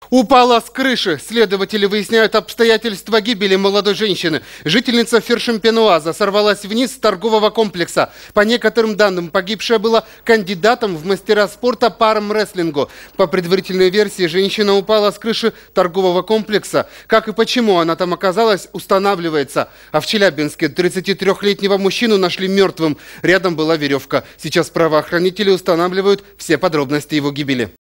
Упала с крыши. Следователи выясняют обстоятельства гибели молодой женщины. Жительница Фершемпенуаза сорвалась вниз с торгового комплекса. По некоторым данным, погибшая была кандидатом в мастера спорта по армрестлингу. По предварительной версии, женщина упала с крыши торгового комплекса. Как и почему она там оказалась, устанавливается. А в Челябинске 33-летнего мужчину нашли мертвым. Рядом была веревка. Сейчас правоохранители устанавливают все подробности его гибели.